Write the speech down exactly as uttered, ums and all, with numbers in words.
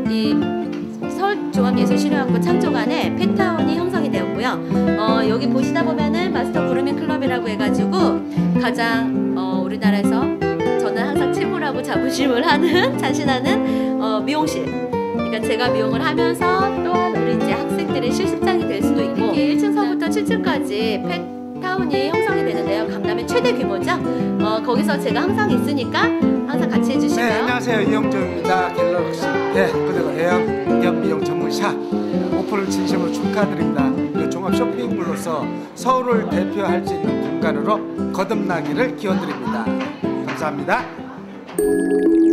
이 서울종합예술실용학교 창조관에 펫타운이 형성이 되었고요. 어, 여기 보시다 보면은 마스터 그루밍 클럽이라고 해가지고 가장 어, 우리나라에서 저는 항상 최고라고 자부심을 하는 자신하는 어, 미용실. 그러니까 제가 미용을 하면서 또한 우리 이제 학생들의 실습장이 될 수도 있고 이렇게 일 층서부터 칠 층까지 펫타운이 형성이 되는데요. 강남의 최대 규모죠. 어, 거기서 제가 항상 있으니까 항상 같이 해주시고요. 네, 안녕하세요. 이영조입니다. 갤럭시 네, 그리고 애영 겹 미용 전문샵 오픈을 진심으로 축하드립니다. 이 종합 쇼핑몰로서 서울을 대표할 수 있는 공간으로 거듭나기를 기원드립니다. 감사합니다.